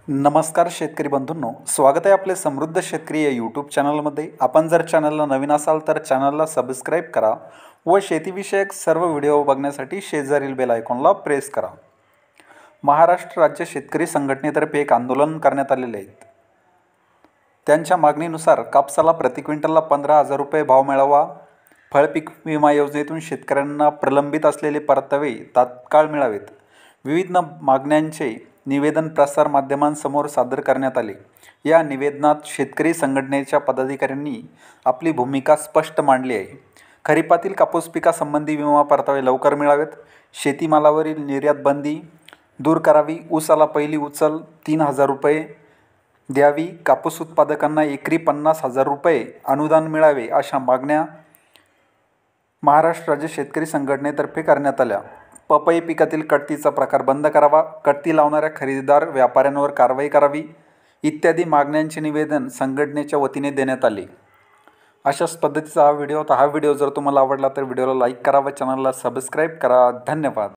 नमस्कार शेतकरी बंधूंनो, स्वागत आहे आपले समृद्ध शेतकरी या यूट्यूब चॅनलमध्ये। आपण जर चॅनलला नवीन असाल तर चॅनलला सबस्क्राईब करा व शेतीविषयक सर्व व्हिडिओ बघण्यासाठी शेजारील बेल आयकॉनला प्रेस करा। महाराष्ट्र राज्य शेतकरी संघटनेतर्फे एक आंदोलन करण्यात आलेले आहे। त्यांच्या मागणीनुसार कापसाला प्रति क्विंटलला 15,000 रुपये भाव मिळावा, फळपीक विमा योजनेतून शेतकऱ्यांना प्रलंबित असलेले परतावे तात्काळ मिळावेत। विविध मागण्यांचे निवेदन प्रसार माध्यमांसमोर सादर करण्यात आले। या निवेदनात शेतकरी संघटनेच्या पदाधिकाऱ्यांनी आपली भूमिका स्पष्ट मांडली आहे। खरीपातील कापूस पिकासंबंधी विमा परतावे लवकर मिळावेत, शेतीमालावरील निर्यात बंदी दूर करावी, ऊसाला पहिली उचल 3,000 रुपये द्यावी, कापूस उत्पादकांना एकरी 50,000 रुपये अनुदान मिळावे अशा मागण्या महाराष्ट्र राज्य शेतकरी संघटनेतर्फे करण्यात आल्या। पपई पिकातील कटतीचा प्रकार बंद करावा, कटती लावणाऱ्या खरेदीदार व्यापाऱ्यांवर कारवाई करावी इत्यादी मागण्यांचे निवेदन संघटनेच्या वतीने देण्यात आले। अशाच पद्धतीचा हा व्हिडिओ जर तुम्हाला आवडला तर व्हिडिओला लाईक करा व चॅनलला सबस्क्राईब करा। धन्यवाद।